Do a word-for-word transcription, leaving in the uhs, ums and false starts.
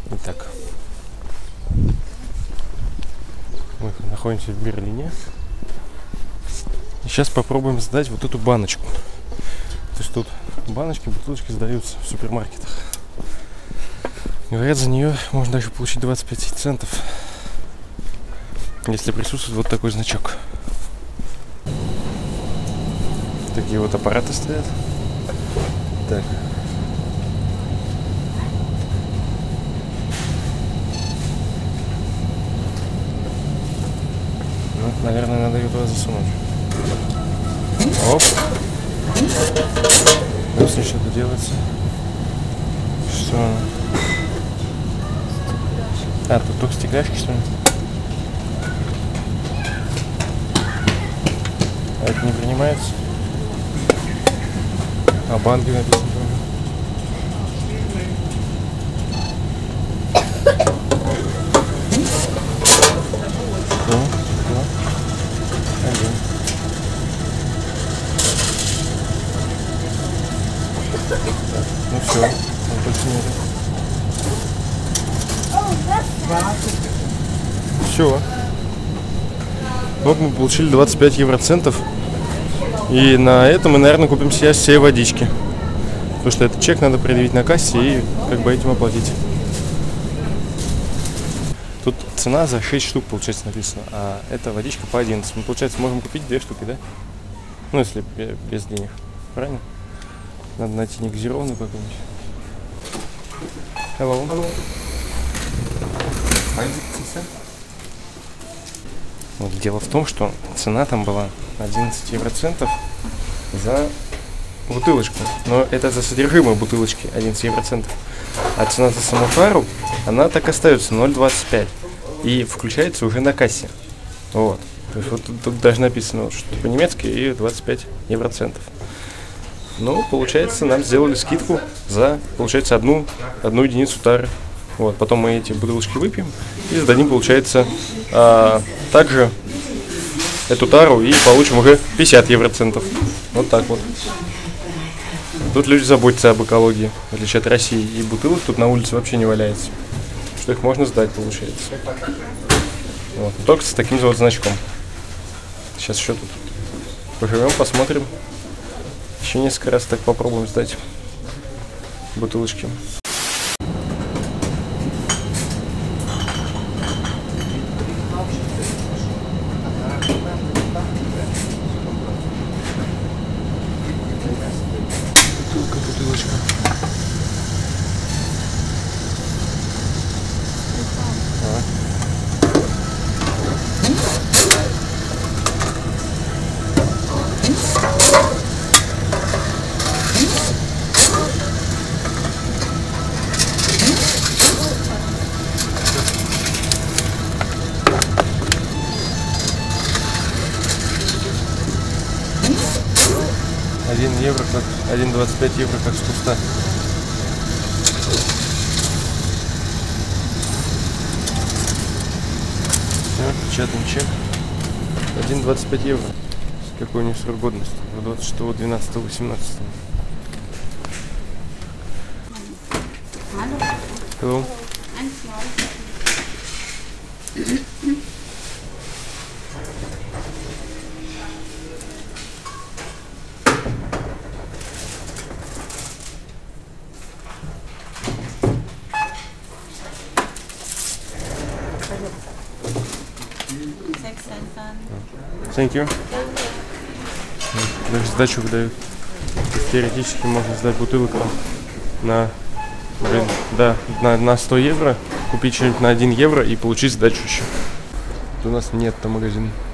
Итак, мы находимся в Берлине. И сейчас попробуем сдать вот эту баночку. То есть тут баночки, бутылочки сдаются в супермаркетах. Говорят, за нее можно даже получить двадцать пять центов, если присутствует вот такой значок. Такие вот аппараты стоят. Так. Ну, наверное, надо ее туда засунуть. Оп. Если что-то делается. Что она? А, тут только стекляшки, что ли? А это не принимается? А банки написано тоже. Ну, два, один. Так, ну все, он больше нет. Все. Вот мы получили двадцать пять евроцентов. И на этом мы, наверное, купим себе все водички. Потому что этот чек надо предъявить на кассе и как бы этим оплатить. Тут цена за шесть штук, получается, написано. А это водичка по одиннадцать. Мы, получается, можем купить две штуки, да? Ну, если без денег. Правильно? Надо найти негазированную какую-нибудь. Hello. Hello. Вот, дело в том, что цена там была одиннадцать евроцентов за бутылочку. Но это за содержимое бутылочки одиннадцать евроцентов. А цена за саму тару, она так остается ноль двадцать пять. И включается уже на кассе. Вот. То есть вот тут, тут даже написано, что по-немецки и двадцать пять евроцентов. Ну, получается, нам сделали скидку за, получается, одну, одну единицу тары. Вот, потом мы эти бутылочки выпьем и сдадим, получается, а, также эту тару и получим уже пятьдесят евроцентов. Вот так вот. Тут люди заботятся об экологии, в отличие от России. И бутылок тут на улице вообще не валяется. Что их можно сдать, получается. Вот, только с таким вот значком. Сейчас еще тут поживем, посмотрим. Еще несколько раз так попробуем сдать бутылочки. Бутылка, бутылочка. Один евро, как один двадцать пять евро, как с куста. Все, печатаем чек. один двадцать пять евро. Какой у них срок годности? двадцать шестого двенадцатого восемнадцатого. Hello. Thank you. Даже сдачу выдают. Теоретически можно сдать бутылку на, блин, да, на, на сто евро, купить что-нибудь на один евро и получить сдачу еще. Тут у нас нет там магазина.